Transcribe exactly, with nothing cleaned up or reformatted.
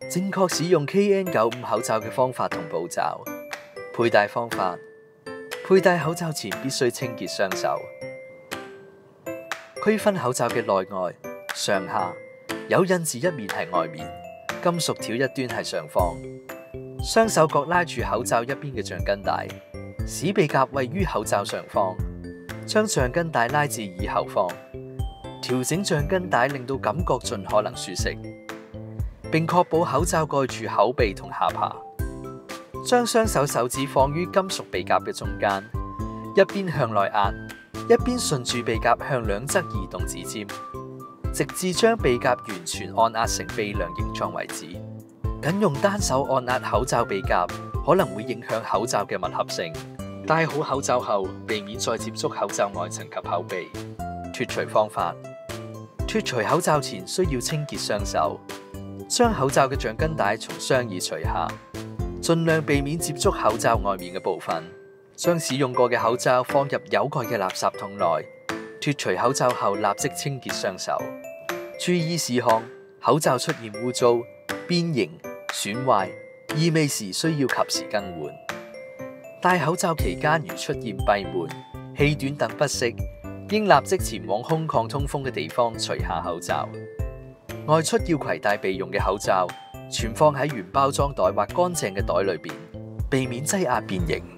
正確使用 K N 九十五 口罩嘅方法同步驟。佩戴方法：佩戴口罩前必須清潔雙手。區分口罩嘅內外、上下，有印字一面係外面，金屬條一端係上方。雙手各拉住口罩一邊嘅橡筋帶，使鼻夾位於口罩上方，將橡筋帶拉至耳後方，調整橡筋帶令到感覺盡可能舒適，並確保口罩蓋住口鼻同下巴。將雙手手指放於金屬鼻夾嘅中間，一邊向內壓，一邊順住鼻夾向兩側移動指尖，直至將鼻夾完全按壓成鼻梁形狀為止。僅用單手按壓口罩鼻夾可能會影響口罩嘅密合性。戴好口罩後，避免再接觸口罩外層及口鼻。脫除方法：脫除口罩前需要清潔雙手，將口罩嘅橡筋帶從雙耳除下，盡量避免接觸口罩外面嘅部分。將使用過嘅口罩放入有蓋嘅垃圾桶內。脫除口罩後立即清潔雙手。注意事項：口罩出現污糟、變形、損壞、異味時需要及時更換。戴口罩期間如出現閉悶、氣短等不適，應立即前往空曠通風嘅地方除下口罩。外出要攜帶備用嘅口罩，存放喺原包裝袋或乾淨嘅袋裏邊，避免擠壓變形。